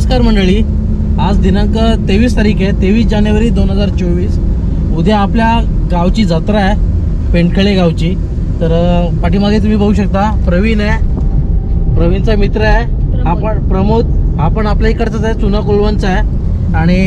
नमस्कार मंडळी, आज दिनांक 23 तारीख आहे, 23 जानेवारी 2024। उद्या आपल्या गावची जत्रा आहे, पेंडखळे गावची। तर पाठीमागे तुम्ही बघू शकता प्रवीण आहे, प्रवीणचा मित्र आहे, आपण प्रमोद, आपण आपल्या इकडचाच आहे, चुना कुलवंचा आहे। आणि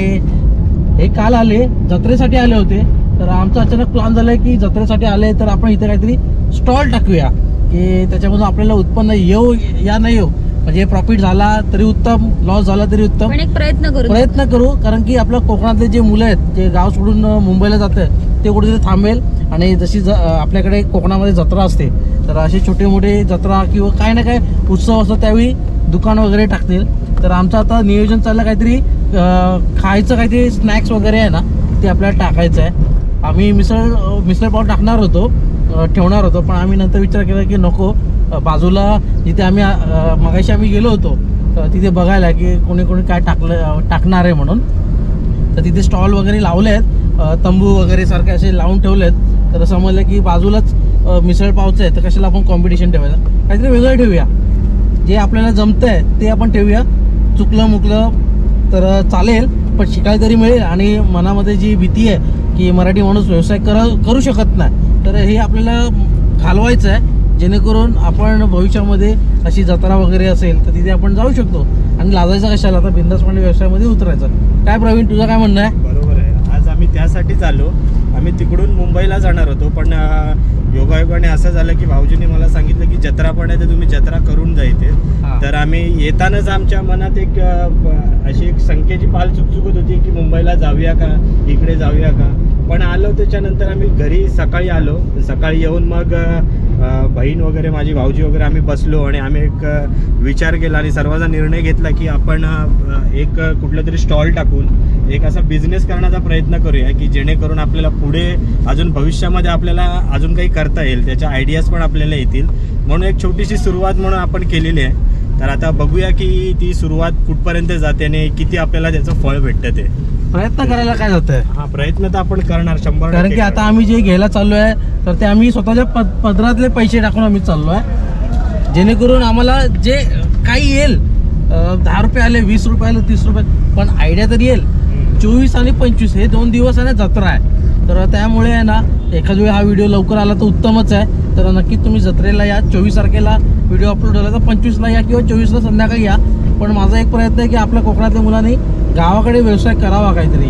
हे काल आले, जत्रेसाठी आले होते। तर आमचा अचानक प्लॅन झालाय की जत्रेसाठी आले तर आपण इथे काहीतरी स्टॉल टाकूया की त्याच्यामधून आपल्याला उत्पन्न येऊ या नाही येऊ, म्हणजे प्रॉफिट झाला तरी उत्तम, लॉस झाला तरी उत्तम, पण एक प्रयत्न करू। कारण की आपल्या कोकणातले जे मुलं आहेत जे गाव सोडून मुंबईला जाते ते कुठेतरी थांबेल। आणि जशी आपल्याकडे कोकणामध्ये जत्रा असते तर असे छोटे मोठे जत्रा किंवा काय ना काय उत्सव असतो त्यावेळी दुकान वगैरे टाकतील। तर आमचं आता नियोजन चाललं काहीतरी खायचं, काहीतरी स्नॅक्स वगैरे आहे ना ते आपल्याला टाकायचं आहे। आम्ही मिसळ पाव टाकणार होतो, ठेवणार होतो, पण आम्ही नंतर विचार केला की नको, बाजूला जिथे आम्ही मगाशी आम्ही गेलो होतो तिथे बघायला की कोणी कोणी काय टाकणार आहे म्हणून। तर तिथे स्टॉल वगैरे लावले आहेत, तंबू वगैरे सारखे असे लावून ठेवले आहेत। तर समजलं की बाजूलाच मिसळ पावचं आहे तर कशाला आपण कॉम्पिटिशन ठेवायचं, काहीतरी वेगळं ठेवूया, जे आपल्याला जमतंय ते आपण ठेवूया। चुकलं मुकलं तर चालेल, पण शिकायला तरी मिळेल। आणि मनामध्ये जी भीती आहे की मराठी माणूस व्यवसाय करू शकत नाही, तर हे आपल्याला घालवायचं आहे, जेणेकरून आपण भविष्यामध्ये अशी जत्रा वगैरे असेल तर तिथे आपण जाऊ शकतो आणि लाजायचं कशाला, आता बिंदासपणे व्यवसायामध्ये उतरायचं। काय प्रवीण, तुझं काय म्हणणं आहे? बरोबर आहे, आज आम्ही त्यासाठीच आलो। आम्ही तिकडून मुंबईला जाणार होतो, पण योगायोगाने असं झालं की भाऊजींनी मला सांगितलं की जत्रा पण आहे तर तुम्ही जत्रा करून जायचे। तर आम्ही येतानाच आमच्या मनात एक अशी एक शंकेची पाल चुकचुकत होती की मुंबईला जाऊया का, इकडे जाऊया का। पण आलो त्याच्यानंतर आम्ही घरी सकाळी आलो, सकाळी येऊन मग बहीण वगैरे माझी भाऊजी वगैरे आम्ही बसलो आणि आम्ही एक विचार केला आणि सर्वांचा निर्णय घेतला की आपण एक कुठलं तरी स्टॉल टाकून एक असा बिझनेस करण्याचा प्रयत्न करूया की जेणेकरून आपल्याला पुढे अजून भविष्यामध्ये आपल्याला अजून काही करता येईल, त्याच्या आयडियाज पण आपल्याला येतील। म्हणून एक छोटीशी सुरुवात म्हणून आपण केलेली आहे। तर आता बघूया की ती सुरुवात कुठपर्यंत जाते आणि किती आपल्याला त्याचं फळ भेटतं। ते प्रयत्न करायला काय जातंय, हा प्रयत्न तर आपण करणार 100%। कारण की आता आम्ही जे घ्यायला चाललो आहे तर ते आम्ही स्वतःच्या पदरातले पैसे टाकून आम्ही चाललो आहे, जेणेकरून आम्हाला जे काही येईल, 10 रुपये आले, 20 रुपये आले, 30 रुपये, पण आयडिया तरी येईल। 24 आणि 25 हे 2 दिवस आहे ना जत्रा आहे, तर त्यामुळे आहे ना एखाद वेळी हा व्हिडिओ लवकर आला तर उत्तमच आहे। तर नक्कीच तुम्ही जत्रेला या, 24 तारखेला व्हिडिओ अपलोड झाला तर 25ला या किंवा 24ला संध्याकाळी या। पण माझा एक प्रयत्न आहे की आपल्या कोकणातल्या मुलांनी गावाकडे व्यवसाय करावा काहीतरी।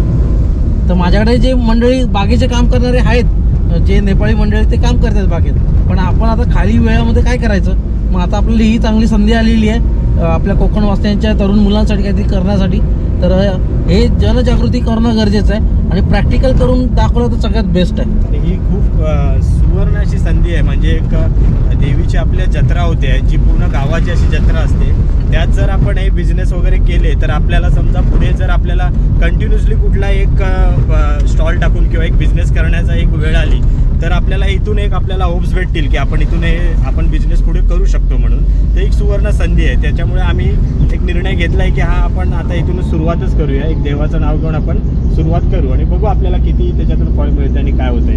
तर माझ्याकडे जे मंडळी बागेचे काम करणारे आहेत, जे नेपाळी मंडळी ते काम करतात बागेत, पण आपण आता खाली वेळामध्ये काय करायचं, मग आता आपल्याला ही चांगली संधी आलेली आहे आपल्या कोकण वासियांच्या तरुण मुलांसाठी काहीतरी करण्यासाठी। तर हे जनजागृती करणं गरजेचं आहे आणि प्रॅक्टिकल करून दाखवलं तर सगळ्यात बेस्ट आहे। आणि ही खूप सुवर्ण अशी संधी आहे, म्हणजे एक देवीची आपल्या जत्रा होते जी पूर्ण गावाची अशी जत्रा असते, त्यात जर आपण हे बिझनेस वगैरे केले तर आपल्याला समजा पुढे जर आपल्याला कंटिन्युअसली कुठला एक स्टॉल टाकून किंवा एक बिझनेस करण्याचा एक वेळ आली तर आपल्याला इथून एक आपल्याला होप्स भेटतील की आपण इथून हे आपण बिझनेस पुढे करू शकतो। म्हणून ते एक सुवर्ण संधी आहे। त्याच्यामुळे आम्ही एक निर्णय घेतला आहे की हा आपण आता इथून सुरुवातच करूया, एक देवाचं नाव घेऊन आपण सुरुवात करू आणि बघू आपल्याला किती त्याच्यातून फळ मिळतं आणि काय होतं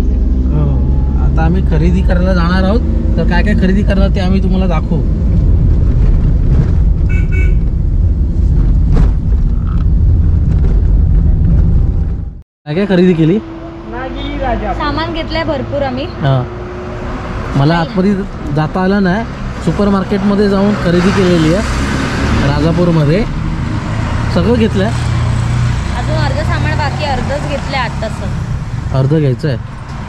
ते। आता आम्ही खरेदी करायला जाणार आहोत, तर काय काय खरेदी करणार ते आम्ही तुम्हाला दाखवू। काय काय खरेदी केली? सामान घेतलंय भरपूर आम्ही। मला आतमध्ये जाता आलं नाही, सुपर मार्केटमध्ये जाऊन खरेदी केलेली आहे राजापूरमध्ये, सगळं घेतलंय। अजून अर्ध सामान बाकी, अर्धच घेतलंय आत्ताच। अर्ध घ्यायचं आहे,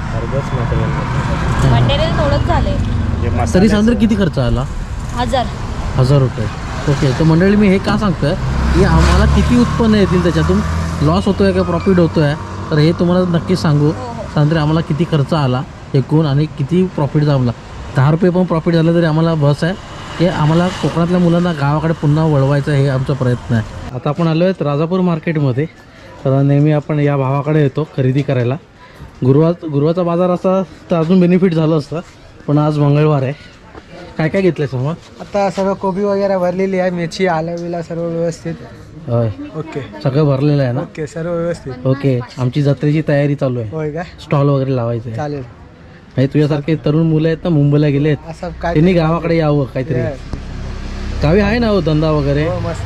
मटेरियल थोडंच झालंय। तरी साधारण किती खर्च आला? 1000 रुपये। ओके, तर मंडळी मी हे का सांगतोय की आम्हाला किती उत्पन्न येतील, त्याच्यातून लॉस होतोय का प्रॉफिट होतोय, तर हे तुम्हाला नक्कीच सांगू। साधारण आम्हाला किती खर्च आला एकूण आणि किती प्रॉफिट झाला। 10 रुपये पण प्रॉफिट झालं तरी आम्हाला बस आहे, हे आम्हाला कोकणातल्या मुलांना गावाकडे पुन्हा वळवायचं हे आमचा प्रयत्न आहे। आता आपण आलो आहेत राजापूर मार्केटमध्ये, तर नेहमी आपण या भावाकडे येतो खरेदी करायला। गुरुवारचा बाजार असता तर अजून बेनिफिट झालं असतं, पण आज मंगळवार आहे। काय काय घेतलंय सामान? आता सर्व कोबी वगैरे भरलेली आहे, मेथी आलं सर्व व्यवस्थित। होय, ओके, सगळं भरलेलं आहे ना? ओके, सर्व व्यवस्थित। ओके, आमची जत्रेची तयारी चालू आहे। होय का? स्टॉल वगैरे लावायचं आहे। चालेल। म्हणजे तुझ्यासारखे तरुण मुलं आहेत ना, मुंबईला गेले आहेत, असं काय त्यांनी गावाकडे यावं काहीतरी, गावी आहे ना हो धंदा वगैरे। मस्त,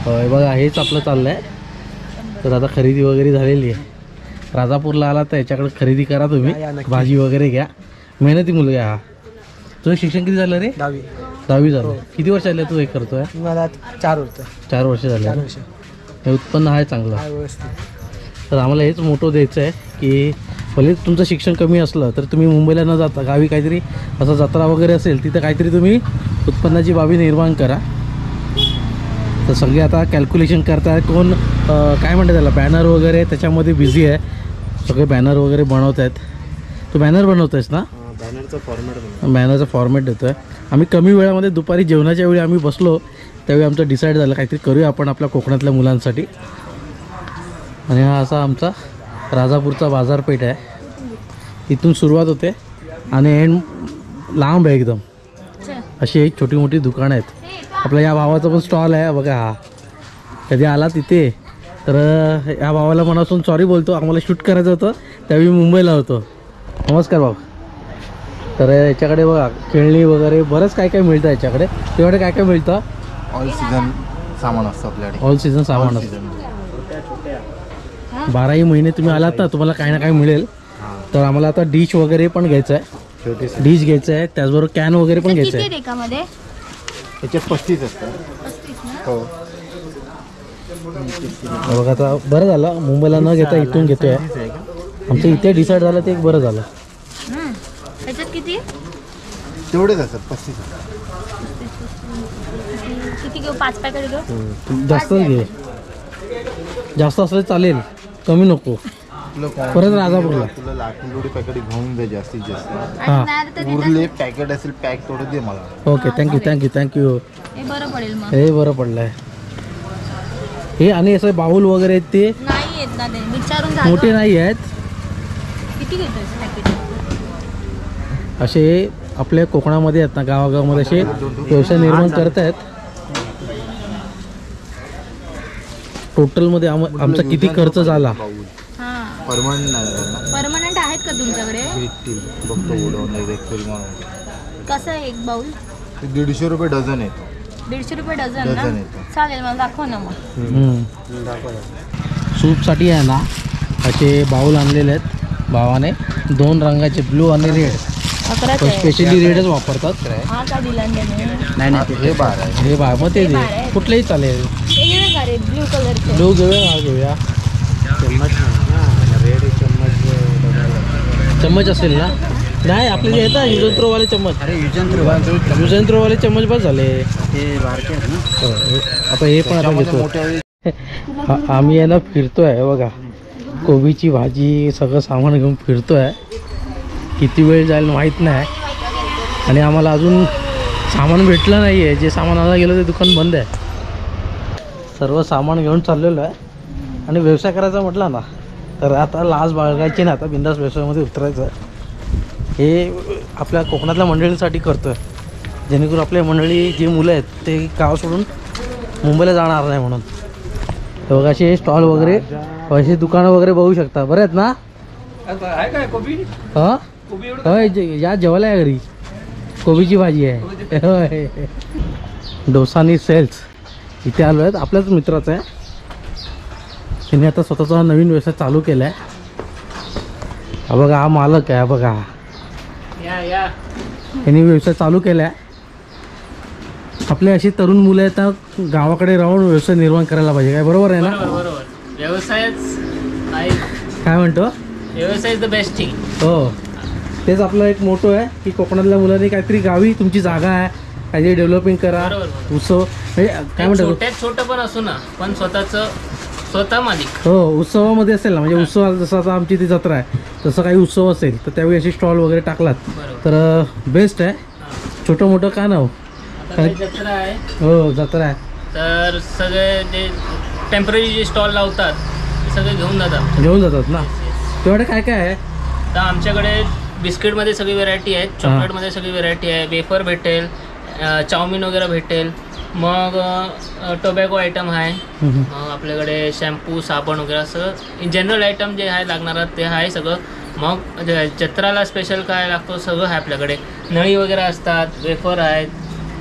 होय बघा हेच आपलं चाललं आहे. तर आता खरेदी वगैरे झालेली आहे. राजापूरला आला तर याच्याकडे खरेदी करा तुम्ही, या नक्की. भाजी वगैरे घ्या. मेहनती मुलगा हा. तुझं शिक्षण किती झालं रे? 10वी झालं. किती वर्ष झाले तू हे करतोय? मला 4 होतं. 4 वर्ष झाले. 4 वर्ष हे उत्पन्न आहे चांगलं. काय व्यवस्थित. तर आम्हाला हेच मोठं द्यायचं आहे की भले तुमचं शिक्षण कमी असलं तर तुम्ही मुंबईला न जाता गावी काहीतरी असं जत्रा वगैरे असेल तिथं काहीतरी तुम्ही उत्पन्नाची बाबी निर्माण करा. तर सगळे आता कॅल्क्युलेशन करताय. कोण काय म्हणतात त्याला बॅनर वगैरे त्याच्यामध्ये बिझी आहे. सगळे बॅनर वगैरे बनवत आहेत. तू बॅनर बनवत आहेस ना? बॅनरचा फॉर्मॅट बॅनरचा फॉर्मॅट देतो आहे आम्ही. कमी वेळामध्ये दुपारी जेवणाच्या वेळी आम्ही बसलो त्यावेळी आमचं डिसाईड झालं काहीतरी करूया आपण आपल्या कोकणातल्या मुलांसाठी. आणि हा असा आमचा राजापूरचा बाजारपेठ आहे. इथून सुरुवात होते आणि एंड लांब आहे एकदम. अशी एक छोटी मोठी दुकानं आहेत. आपल्या या भावाचा पण स्टॉल आहे बघा. हा कधी आला तिथे तर या भावाला मनापासून सॉरी बोलतो. आम्हाला शूट करायचं होतं त्यावेळी मुंबईला होतो. नमस्कार भाऊ. तर याच्याकडे बघा खेळणी वगैरे बरंच काय काय मिळतं याच्याकडे. तुझ्याकडे काय काय मिळतं? ऑल सीझन सामान असतं आपल्याकडे. ऑल सीझन सामान असतं. 12ही महिने तुम्ही आलात ना तुम्हाला काही ना काही मिळेल. तर आम्हाला आता डिश वगैरे पण घ्यायचं आहे. डिश घ्यायचं आहे त्याचबरोबर कॅन वगैरे पण घ्यायचं आहे. एकामध्ये याच्यात 35 असतं. हो. बघा आता बरं झालं मुंबईला न घेता इथून घेतोय. आमचं इथे डिसाईड झालं ते एक बरं झालं. त्याच्यात किती तेवढेच असतात 35. किती घेऊ? 5 पॅकेट घेऊ. जास्तच घे. जास्त असलं चालेल कमी नको. परत राजापूरला तुला लाखोडी पॅकेट घेऊन दे जास्तीत जास्त. हां उरले पॅकेट असेल पॅक थोडं दे मला. Okay thank you. हे बरं पडेल मग. हे बरं पडलं आहे. हे आणि असं बाऊल वगैरे आहेत ते नाही येत ना ते विचारून झालं. मोठे नाही आहेत. किती घेतोय पॅकेट? असे आपल्या कोकणामध्ये आहेत ना गावागावामध्ये असे व्यवसाय निर्माण करत आहेत. टोटलमध्ये आमचा किती खर्च झाला? हां परमनंट नाही परमनंट आहेत का तुमच्याकडे? भेटतील फक्त उडवून एक म्हणून. कसं आहे एक बाउल? ते 150 रुपये डझन येतो. 150 रुपये डझन ना? डझन येतो. चालेल मला दाखव ना मग. सूपसाठी आहे ना असे बाऊल आणलेले आहेत भावाने. 2 रंगाचे ब्लू आणि रेड. 11 स्पेशली रेडच वापरतात. हा का दिला त्याने? नाही हे 12 आहे. हे बा मग ते दे कुठलेही चालेल. हे घेऊ का रे ब्ल्यू कलरचे? ब्लू घेऊया हा घेऊया. चम्मच असेल ना? नाही आपले जे येतात युजंत्रोवाले चम्मच. अरे युजंत्रोवाले चम्मच बस झाले. आता हे पण आता घेतो. आम्ही आहे ना फिरतोय बघा. कोबीची भाजी सगळं सामान घेऊन फिरतोय. किती वेळ जाईल माहीत नाही. आणि आम्हाला अजून सामान भेटलं नाही आहे. जे सामान आणायला गेलं ते दुकान बंद आहे. सर्व सामान घेऊन चाललेलो आहे. आणि व्यवसाय करायचा म्हटला ना तर आता लाज बाळगायची ना. आता बिंदास व्यवसायामध्ये उतरायचं. हे आपल्या कोकणातल्या मंडळींसाठी करतो आहे जेणेकरून आपल्या मंडळी जी मुलं आहेत ते गाव सोडून मुंबईला जाणार नाही म्हणून. तर बघा असे स्टॉल वगैरे अशी दुकानं वगैरे बघू शकता. बरं आहेत ना? हां होय या जेवायला या घरी. कोबीची भाजी आहे. होय डोसानी सेल्स इथे आलो आहेत. आपल्याच मित्राचं आहे. त्याने आता स्वतःचा नवीन व्यवसाय चालू केला आहे. हा बघा हा मालक आहे. बघा यांनी व्यवसाय चालू केला आहे. आपले अशी तरुण मुलं आहेत ना गावाकडे राहून व्यवसाय निर्माण करायला पाहिजे. काय बरोबर आहे ना? बरोबर. व्यवसायच आहे. काय म्हणतो? व्यवसाय इज द बेस्ट थिंग. हो तेच आपला एक मोठो आहे की कोकणातल्या मुलांनी काहीतरी गावी तुमची जागा आहे काहीतरी डेव्हलपिंग करा. बरोबर. उत्सव म्हणजे काय म्हणतात छोट्यात छोटं पण असू ना पण स्वतः मालिक. हो उत्सवामध्ये असेल ना म्हणजे उत्सव जसं आता आमची ती जत्रा आहे तसं काही उत्सव असेल तर त्यावेळी अशी स्टॉल वगैरे टाकलात तर बेस्ट आहे. छोटं मोठं का नाव आता काही जत्रा आहे हो जत्रा आहे तर सगळे जे टेम्पररी जे स्टॉल लावतात ते सगळे घेऊन जातात ना. तेवढे काय काय आहे? तर आमच्याकडे बिस्किटमध्ये सगळी व्हेरायटी आहे. चॉकलेटमध्ये सगळी व्हेरायटी आहे. वेफर भेटेल, चाऊमिन वगैरे भेटेल. मग टोबॅको आयटम आहे. मग आपल्याकडे शॅम्पू साबण वगैरे असं इन जनरल आयटम जे आहे लागणार ते आहे सगळं. मग जत्राला स्पेशल काय लागतो सगळं आहे आपल्याकडे. नळी वगैरे असतात, वेफर आहेत,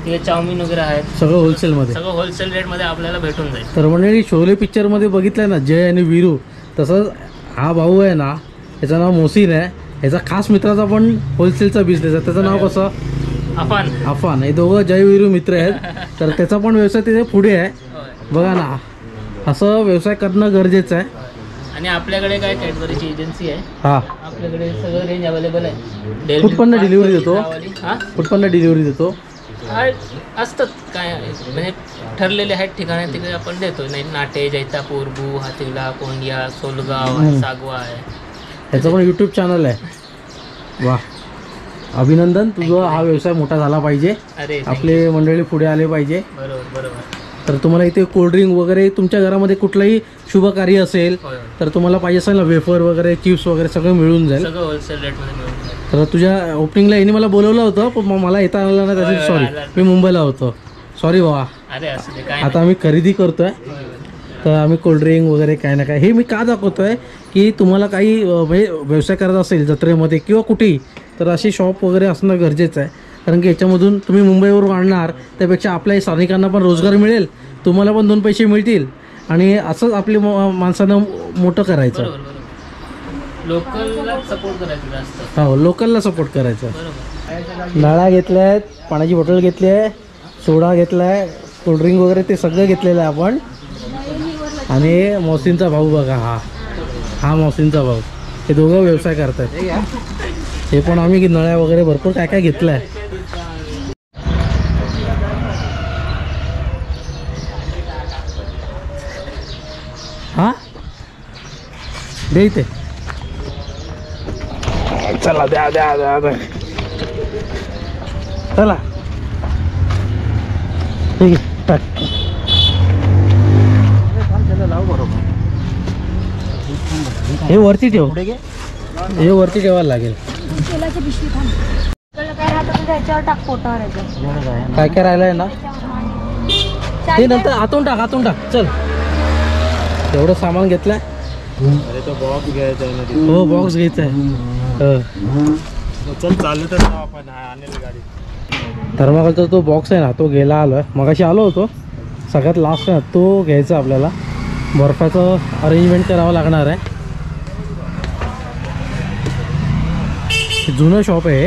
तिथे चाऊमिन वगैरे आहेत. सगळं होलसेलमध्ये. सगळं होलसेल रेटमध्ये आपल्याला भेटून जाईल. तर मंडळी शोले पिक्चरमध्ये बघितलंय ना जय आणि वीरू, तसंच हा भाऊ आहे ना, याचं नाव मोहसिन आहे. याचा खास मित्राचा पण होलसेलचा बिझनेस आहे. त्याचं नाव कसं? अफान. हे दोघं जय वीरू मित्र आहेत. तर त्याचा पण व्यवसाय तिथे पुढे आहे. बघा ना, असं व्यवसाय करणं गरजेचं आहे. आणि आपल्याकडे काय कॅडबरीची एजन्सी आहे. हां, आपल्याकडे सगळं रेंज अवेलेबल आहे. कुठपर्यंत डिलिव्हरी देतो? कुठपर्यंत डिलिव्हरी देतो? असतात काय म्हणजे ठरलेले आहेत ठिकाणी, तिकडे आपण देतो. नाही नाटे, जैतापूर, बू, हातिवला, कोंडिया, सोलगाव, सागवा आहे. त्याचं पण यूट्यूब चॅनल आहे. वा, अभिनंदन, तुझा हा व्यवसाय मोठा झाला पाहिजे. अरे आपले मंडळी पुढे आले पाहिजे. बरोबर. तर तुम्हाला इथे कोल्ड्रिंक वगैरे, तुमच्या घरामध्ये कुठलंही शुभ कार्य असेल तर तुम्हाला पाहिजे असेल ना, वेफर वगैरे, चिप्स वगैरे सगळं मिळून जाईल. सगळं होलसेल रेटमध्ये मिळून जाईल. तर तुझ्या ओपनिंगला यांनी मला बोलवलं होतं, पण मला येता आलं ना, त्यासाठी सॉरी. मी मुंबईला होतो, सॉरी बाबा. अरे असं ते काय आता आम्ही खरेदी करतोय, तर आम्ही कोल्ड्रिंक वगैरे काय ना काय. हे मी का दाखवतोय की तुम्हाला काही व्यवसाय करायचा असेल जत्रेमध्ये किंवा कुठेही, तर असे शॉप वगैरे असणं गरजेचं आहे. कारण की याच्यामधून तुम्ही मुंबईवरून आणणार त्यापेक्षा आपल्या स्थानिकांना पण रोजगार मिळेल, तुम्हाला पण 2 पैसे मिळतील, आणि असंच आपली माणसानं मोठं करायचं. लोकलला सपोर्ट करायचं जास्त. हो, लोकलला सपोर्ट करायचं. बरोबर. नळ्या घेतल्या आहेत, पाण्याची बॉटल घेतली आहे, सोडा घेतला आहे, कोल्ड्रिंक वगैरे ते सगळं घेतलेलं आहे आपण. आणि मोहसिनचा भाऊ बघा, हा मोहसिनचा भाऊ. हे दोघं व्यवसाय करतात. हे पण आम्ही नळ्या वगैरे भरपूर काय काय घेतलं आहे. हां, दे इथे. चला, द्या. चला, ठीक आहे, टाक. हे वरती ठेव, हे वरती ठेवायला लागेल. काय काय राहिलं आहे ना, ते नंतर आतून टाक. चल, एवढं सामान घेतलंय. अरे तो बॉक्स घ्यायचा आहे ना. हो, बॉक्स घ्यायचा आहे. चल चालू तर आपण आणेल गाडी. थर्माकोलचा तो बॉक्स आहे ना, तो घ्यायला आलो आहे. मगाशी आलो होतो, सगळ्यात लास्ट आहे तो घ्यायचा आपल्याला. बर्फाचं अरेंजमेंट करावं लागणार आहे. जुनं शॉप आहे,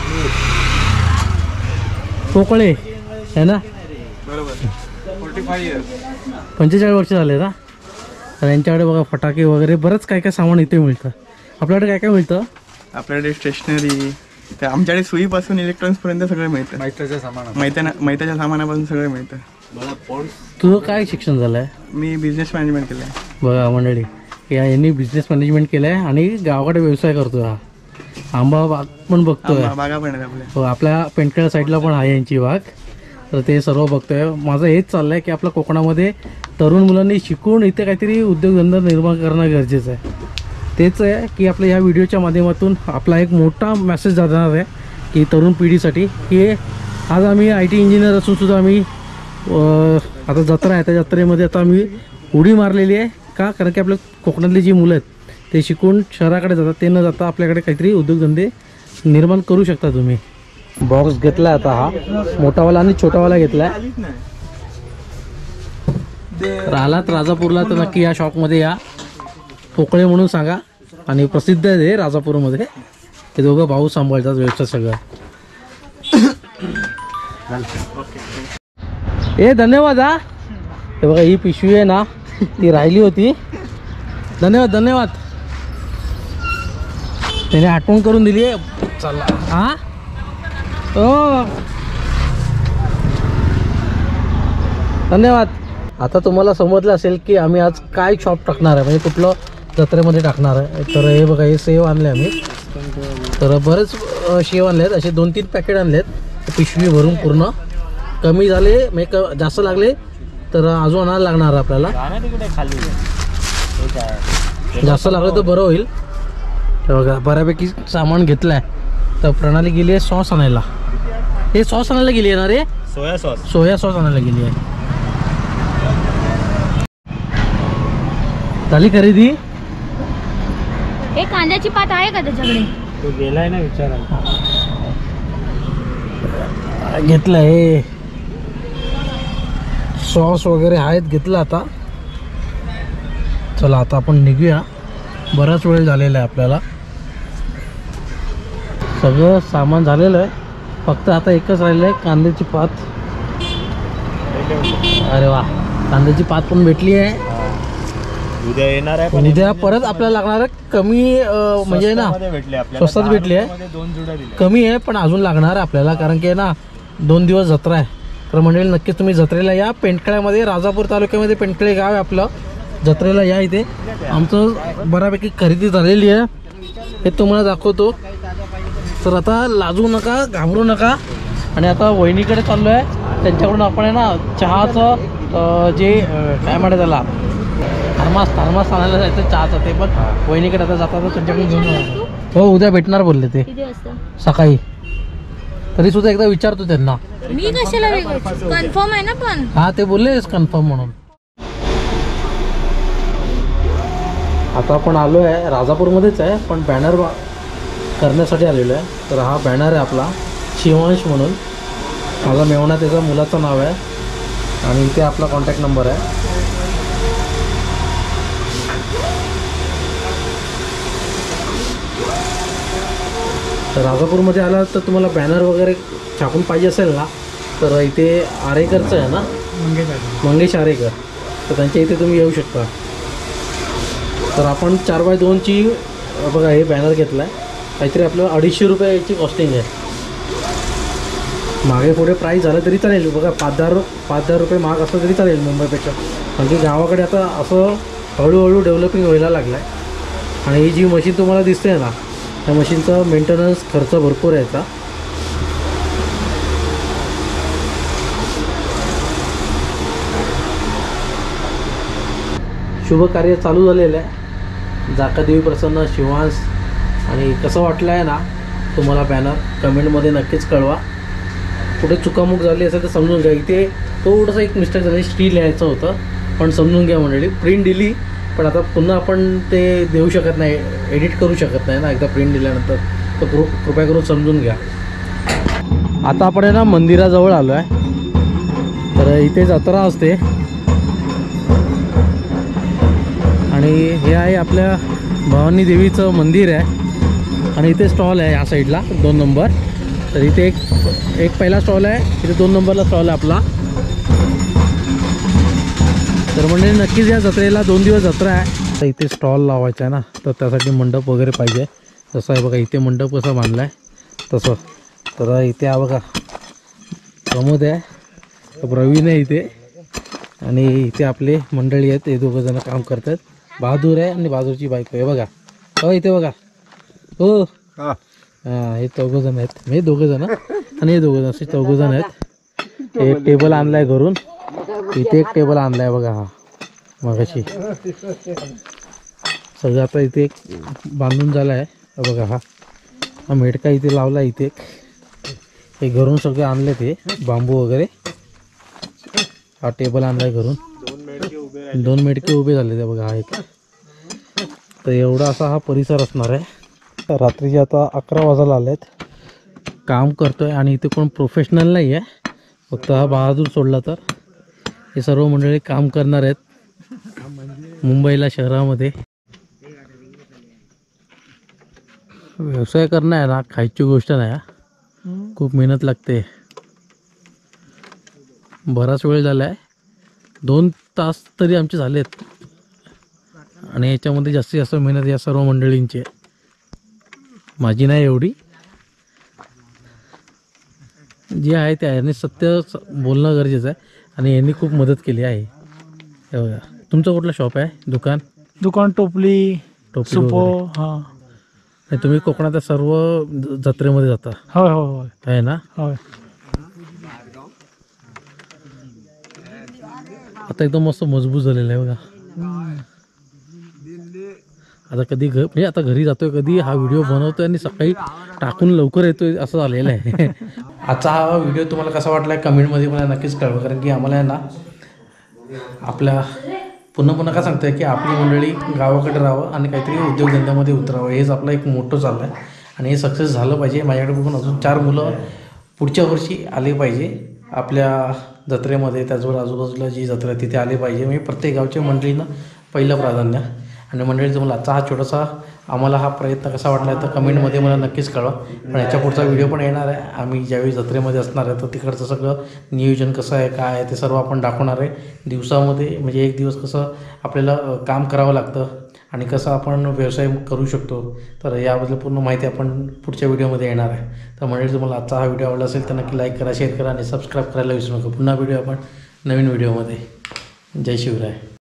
पोकळे आहे ना. बरोबर, 45 वर्ष झाले ना. तर यांच्याकडे बघा फटाके वगैरे बरंच काय काय सामान इथे मिळतं. आपल्याकडे काय काय मिळतं? आपल्याकडे स्टेशनरी, तर आमच्याकडे सुईपासून इलेक्ट्रॉनिक्सपर्यंत सगळं मिळतं. मैत्याच्या सामानापासून सगळं मिळतं. तुझं काय शिक्षण झालं आहे? मी बिझनेस मॅनेजमेंट केलं आहे. बघा मंडळी, यांनी बिझनेस मॅनेजमेंट केलं आहे आणि गावाकडे व्यवसाय करतो. हा आंबा बाग पण बघतोय. बागा पण आहेत आपल्या. हो, आपल्या पेंटखेड साईडला पण आहे यांची बाग. तर ते सर्व बघतोय. माझं हेच चाललं आहे की आपल्या कोकणामध्ये तरुण मुलांनी शिकून इथे काहीतरी उद्योगधंदा निर्माण करणं गरजेचं आहे. तेच आहे की आपल्या ह्या व्हिडिओच्या माध्यमातून आपला एक मोठा मेसेज जाणार आहे की तरुण पिढीसाठी, की आज आम्ही IT इंजिनियर असूनसुद्धा आम्ही आता जत्रा आहे, त्या जत्रेमध्ये आता आम्ही उडी मारलेली आहे. का? कारण की आपल्या कोकणातली जी मुलं आहेत ते शिकून शहराकडे जातात, ते न जाता आपल्याकडे काहीतरी उद्योगधंदे निर्माण करू शकता तुम्ही. बॉक्स घेतला आता, हा मोठावाला आणि छोटावाला घेतला. आलात राजापूरला तर नक्की या शॉपमध्ये या. पोकळे म्हणून सांगा, आणि प्रसिद्ध आहे हे राजापूरमध्ये. हे दोघं भाऊ सांभाळतात व्यवसाय सगळं. धन्यवाद. हा, हे बघा, ही पिशवी आहे ना, ती राहिली होती. धन्यवाद. त्याने आठवण करून दिली आहे. चला, हा हो, धन्यवाद. आता तुम्हाला समजलं असेल की आम्ही आज काय शॉप टाकणार आहे, म्हणजे कुठलं जत्रेमध्ये टाकणार आहे. तर हे बघा, हे सेव आणले आम्ही. तर बरेच शेव आणले आहेत, असे 2-3 पॅकेट आणले आहेत पिशवी भरून पूर्ण. कमी झाले म्हणजे जास्त लागले तर अजून आणायला लागणार आपल्याला. जास्त लागलं तर बरं होईल. तर बघा, बऱ्यापैकी सामान घेतलं आहे. तर प्रणाली गेली आहे सॉस आणायला. हे सॉस आणायला गेली आहे ना रे? सोया सॉस आणायला गेली आहे. झाली खरेदी? हे कांद्याची पात आहे का त्याच्याकडे? तो गेलाय ना विचारायला. घेतलं हे सॉस वगैरे आहेत, घेतलं आता. चला आता आपण निघूया, बराच वेळ झालेला आहे आपल्याला. सगळं सामान झालेलं आहे, फक्त आता एकच राहिलं आहे, कांद्याची पात. अरे वा, कांद्याची पात पण भेटली आहे. उद्या येणार आहे, पण उद्या परत आपल्याला लागणार आहे कमी, म्हणजे ना स्वस्तात भेटली आहे. 2 जुड्या दिल्या. कमी आहे पण अजून लागणार आहे आपल्याला, कारण की ना 2 दिवस जत्रा आहे. तर मंडळी नक्कीच तुम्ही जत्रेला या. पेंडखळ्यामध्ये, राजापूर तालुक्यामध्ये पेंडखळे गाव आहे आपलं. जत्रेला या. इथे आमचं बऱ्यापैकी खरेदी झालेली आहे, हे तुम्हाला दाखवतो. तर आता लाजू नका, घाबरू नका. आणि आता वहिनीकडे चाललो आहे, त्यांच्याकडून आपण आहे ना चहाचं जे काय म्हणतात त्याला, थर्मास आणायला जायचं चहाचं, ते पण वहिनीकडे आता जाता त्यांच्याकडून घेऊन जायचं. हो उद्या भेटणार बोलले ते किती वाजता? सकाळी. तरी सुद्धा एकदा विचारतो त्यांना. मी कशाला कन्फर्म आहे ना पण. हा ते बोललेच कन्फर्म म्हणून. आता आपण आलो आहे राजापूरमध्येच आहे, पण बॅनर करण्यासाठी आलेलो आहे. तर हा बॅनर आहे आपला शिवांश म्हणून, माझा मेवणा त्याचा मुलाचं नाव आहे, आणि इथे आपला कॉन्टॅक्ट नंबर आहे. तर राजापूरमध्ये आला तर तुम्हाला बॅनर वगैरे छापून पाहिजे असेल ना, तर इथे आरेकरचं आहे ना, मंगेश आरेकर, तर त्यांच्या इथे तुम्ही येऊ शकता. तर आपण 4x2ची बघा हे बॅनर घेतला आहे, काहीतरी आपलं 250 रुपये याची कॉस्टिंग आहे. मागे पुढे प्राईस झालं तरी चालेल, बघा 5-10 रुपये महाग असलं तरी चालेल मुंबईपेक्षा, कारण की गावाकडे आता असं हळूहळू डेव्हलपिंग व्हायला लागलं आहे. आणि ही जी मशीन तुम्हाला दिसते ना, त्या मशीनचा मेंटेनन्स खर्च भरपूर आहे याचा. शुभ कार्य चालू झालेलं आहे. जाकादेवी प्रसन्न शिवांश. आणि कसं वाटलं आहे ना तुम्हाला बॅनर, कमेंटमध्ये नक्कीच कळवा. कुठे चुकामुक झाली असेल तर समजून घ्या. इथे थोडंसं एक मिस्टेक झाली, स्टील लिहायचं होतं, पण समजून घ्या मंडळी. प्रिंट दिली पण आता पुन्हा आपण ते देऊ शकत नाही, एडिट करू शकत नाही ना एकदा प्रिंट दिल्यानंतर, तर कृपया करून समजून घ्या. आता आपण आहे ना मंदिराजवळ आलो आहे. तर इथे जत्रा असते, आणि हे आहे आपल्या भवानी देवीचं मंदिर आहे. आणि इथे स्टॉल आहे या साईडला 2 नंबर. तर इथे एक पहिला स्टॉल आहे, इथे 2 नंबरला स्टॉल आहे आपला. तर म्हणजे नक्कीच या जत्रेला 2 दिवस जत्रा आहे. तर इथे स्टॉल लावायचा आहे ना, तर त्यासाठी मंडप वगैरे पाहिजे. जसं आहे बघा इथे मंडप कसा बांधला आहे तसं. तर इथे हा बघा प्रमोद आहे, प्रवीण आहे इथे, आणि इथे आपले मंडळी आहेत, हे 2 जण काम करतात. बहादूर आहे आणि बहादूरची बायको आहे बघा. हो इथे बघा. हो हां, हे 4 जण आहेत, हे 2 जण आणि हे 2 जण, असे 4 जण आहेत. एक टेबल आणलाय घरून, इथे एक टेबल आणलाय बघा. हा मगाशी सगळं आता इथे बांधून झालं आहे बघा. हा मेडका इथे लावला, इथे हे घरून सगळे आणले ते बांबू वगैरे. हा टेबल आणलाय घरून, 2 मेडके उभे झाले ते बघा. हा एक. तर एवढा असा हा परिसर असणार आहे. रात्रीचे आता 11 वाजायला आलेत. काम करतोय आणि इथे कोण प्रोफेशनल नाही आहे, फक्त हा बहादूर सोडला तर हे सर्व मंडळी काम करणार आहेत मुंबईला शहरामध्ये. व्यवसाय करणं आहे ना खायची गोष्ट नाही, खूप मेहनत लागते. बराच वेळ झाला आहे, 2 तास तरी आमचे झालेत, आणि याच्यामध्ये जास्तीत जास्त मेहनत या सर्व मंडळींची आहे, माझी नाही एवढी. जे आहे ते आहे, आणि सत्य बोलणं गरजेचं आहे, आणि यांनी खूप मदत केली आहे. हे बघा. तुमचं कुठलं शॉप आहे? दुकान टोपली सुपो. हां, आणि तुम्ही कोकणात सर्व जत्रेमध्ये जाता? होय होय होय, आहे ना. होय. आता एकदम मस्त मजबूत झालेलं आहे बघा. आता कधी म्हणजे आता घरी जातोय, कधी हा व्हिडिओ बनवतोय आणि सकाळी टाकून लवकर येतोय, असं झालेलं आहे. आजचा हा व्हिडिओ तुम्हाला कसा वाटला आहे कमेंटमध्ये मला नक्कीच कळवा, कारण की आम्हाला आहे ना आपल्या पुन्हा काय सांगतोय की आपली मंडळी गावाकडे राहावं आणि काहीतरी उद्योगधंद्यामध्ये उतरावं, हेच आपला एक मोठं चाललं आहे, आणि हे सक्सेस झालं पाहिजे. माझ्याकडे बघून अजून 4 मुलं पुढच्या वर्षी आले पाहिजे आपल्या जत्रेमध्ये, त्याचबरोबर आजूबाजूला जी जत्रा आहे तिथे आले पाहिजे. म्हणजे प्रत्येक गावच्या मंडळींना पहिलं प्राधान्य. आणि मंडळी तुम्हाला आजचा हा छोटासा आम्हाला हा प्रयत्न कसा वाटला तर कमेंटमध्ये मला नक्कीच कळवा. पण याच्या पुढचा व्हिडिओ पण येणार आहे. आम्ही ज्यावेळी जत्रेमध्ये असणार आहे तर तिकडचं सगळं नियोजन कसं आहे, काय आहे ते सर्व आपण दाखवणार आहे. दिवसामध्ये म्हणजे एक दिवस कसं आपल्याला काम करावं लागतं आणि कसं आपण व्यवसाय करू शकतो, तर याबद्दल पूर्ण माहिती आपण पुढच्या व्हिडिओमध्ये येणार आहे. तर मंडळी तुम्हाला आजचा हा व्हिडिओ आवडला असेल तर नक्की लाईक करा, शेअर करा आणि सबस्क्राईब करायला विसरू नका. पुन्हा भेटूया आपण नवीन व्हिडिओमध्ये. जय शिवराय.